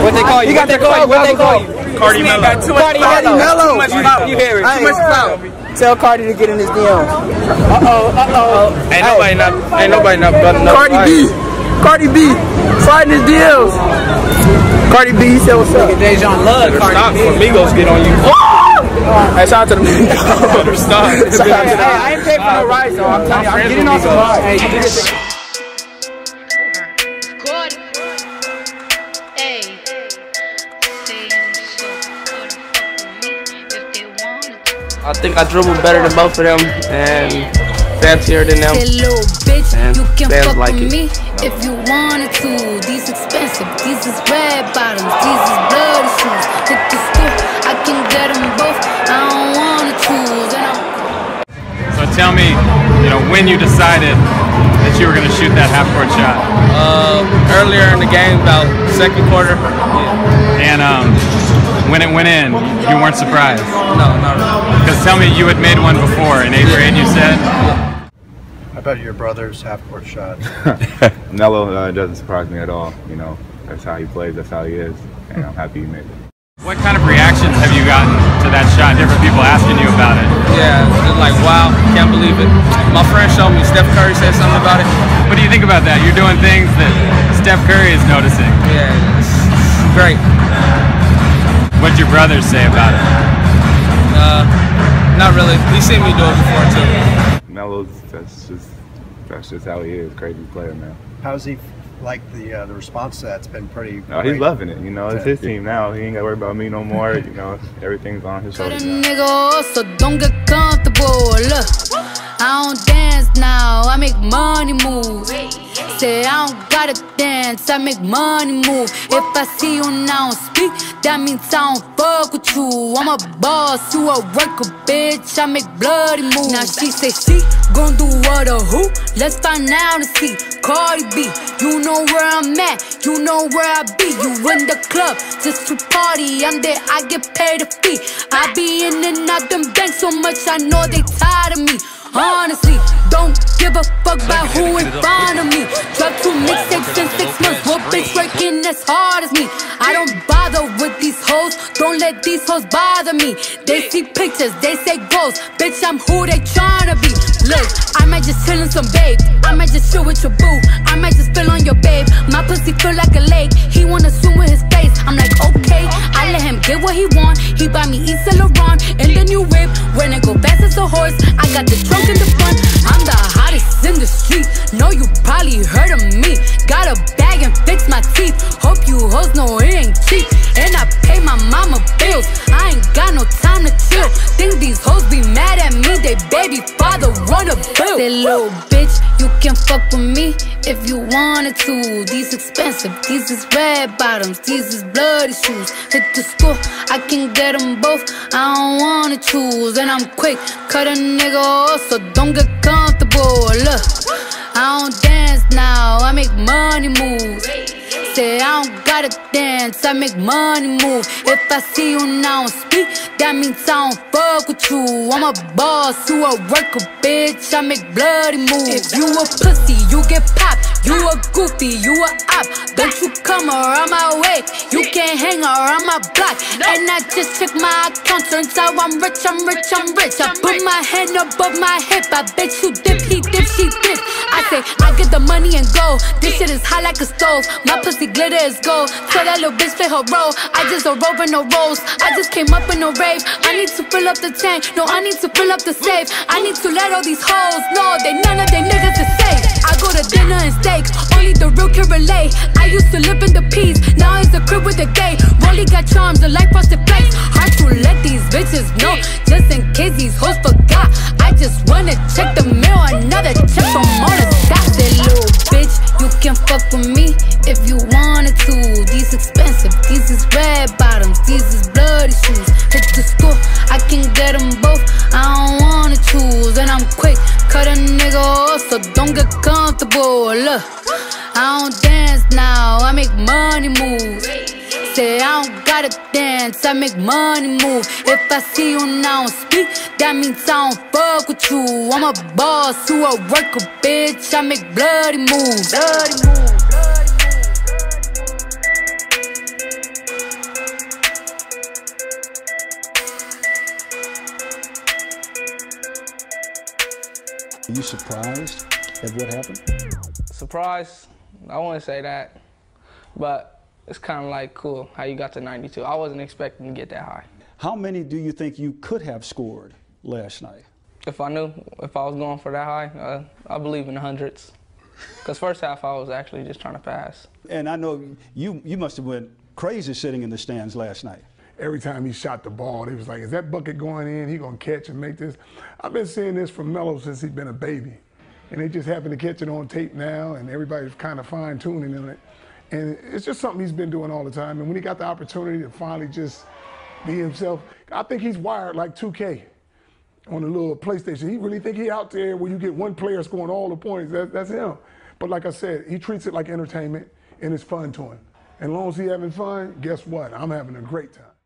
What they call you? What they call you? What they call you? Cardi Mello. Cardi Mello. You hear it. Too much clout. Tell Cardi to get in his DM. Ain't nobody not button up. Cardi B. Sliding his DMs. Cardi B, he said what's up. Dejan love Cardi B. Migos get on you. Hey, shout out to the Migos. Stop. I ain't paid for no rides though. I'm telling you, I'm getting on some rides. Hey, I think I dribble better than both of them and fancier than them. Little bitch, and you can fuck like with it. me if you wanted to. These expensive, these is red bottoms, these is bloody shoes. Hit the school, I can get them both. I don't wanna choose. So tell me, when you decided that you were gonna shoot that half-court shot. Earlier in the game, about second quarter. And when it went in, you weren't surprised? No, not really. Because tell me, you had made one before in 8th grade, you said? How about your brother's half-court shot? Mello doesn't surprise me at all. That's how he plays, that's how he is, and I'm happy he made it. What kind of reactions have you gotten to that shot? Different people asking you about it? Yeah, just like, wow, can't believe it. My friend showed me, Steph Curry said something about it. What do you think about that? You're doing things that Steph Curry is noticing. Yeah, it's great. What'd your brothers say about it? Not really. He's seen me do it before too. Melo's, that's just how he is. Crazy player, man. How's he like the response to that's been pretty Oh, he's loving it. It's his team now. He ain't got to worry about me no more. Everything's on his shoulders now. Nigga, so don't get comfortable. Look, I don't dance now, I make money move. Say I don't gotta dance, I make money move. If I see you now speak, that means I don't fuck with you. I'm a boss, you a worker, bitch. I make bloody moves. Now she say she gon' do what or who? Let's find out and see. Cardi B, you know where I'm at, you know where I be. You in the club just to party, I'm there, I get paid a fee. I be in and out them banks so much, I know they tired of me. Honestly, don't give a fuck about who in front of me. Drop 2 mixtapes in 6 months, what bitch working as hard as me? I don't bother with these hoes, don't let these hoes bother me. They see pictures, they say goals, bitch I'm who they tryna be. Look, I might just chill in some babe, I might just chill with your boo, I might just spill on your babe. My pussy feel like a lake, he wanna swim with his face. I'm like okay, I let him get what he want. He buy me Yves Saint Laurent and the new whip. When it go fast as a horse, I got the trunk in the front. I'm the hottest in the street, know you probably heard of me. Got a bag and fix my teeth, hope you hoes know it ain't cheap. And I pay my mama bills, I ain't got no time to chill. Think these hoes be mad at me, they baby father run a bill. Say little bitch, you can fuck with me if you wanted to. These expensive, these is red bottoms, these is bloody shoes. Hit the school, I can get them both, I don't wanna choose. And I'm quick, cut a nigga off, so don't get comfortable. Look, I don't dance now, I make money moves. Say I don't gotta dance, I make money move. If I see you now speak, that means I don't fuck with you. I'm a boss, you a worker, bitch, I make bloody moves. If you a pussy, you get popped. You a goofy, you a op. Don't you come around my way, you can't hang around my block. And I just check my account, turns out I'm rich, I'm rich, I'm rich. I put my hand above my hip, I bet you dip, he dip, she dip. I say, I get the money and go, this shit is hot like a stove. My pussy glitter is gold, tell that little bitch play her role. I just a rover, no rolls, I just came up in a rave. I need to fill up the tank, no I need to fill up the safe. I need to let all these hoes know they none of they niggas is safe. I go to dinner and steak, only the real can relate. I used to live in the peas, now it's a crib with a gay. Rolly got charms, the life frosted flakes. Hard to let these bitches know, just in case these hoes forgot. I just wanna check the mail, another check from all the dots. That little bitch, you can fuck with me if you wanted to. These expensive, these is red bottoms, these is bloody shoes. Hit the school, I can get them both, I don't wanna choose. And I'm quick, cut a nigga off, so don't get comfortable. Look, I don't dance now, I make money moves. Say I don't gotta dance, I make money move. If I see you now speak, that means I don't fuck with you. I'm a boss, you a worker, bitch, I make bloody moves. Bloody moves. Are you surprised at what happened? Surprised? I wouldn't say that, but it's kind of like cool how you got to 92. I wasn't expecting to get that high. How many do you think you could have scored last night? If I knew if I was going for that high, I believe in the hundreds. Because first half I was actually just trying to pass. And I know you must have went crazy sitting in the stands last night. Every time he shot the ball, they was like, is that bucket going in? He gonna catch and make this? I've been seeing this from Melo since he's been a baby. And they just happen to catch it on tape now, and everybody's kind of fine-tuning on it. And it's just something he's been doing all the time. And when he got the opportunity to finally just be himself, I think he's wired like 2K on the little PlayStation. He really think he out there where you get one player scoring all the points. That's him. But like I said, he treats it like entertainment, and it's fun to him. And as long as he's having fun, guess what? I'm having a great time.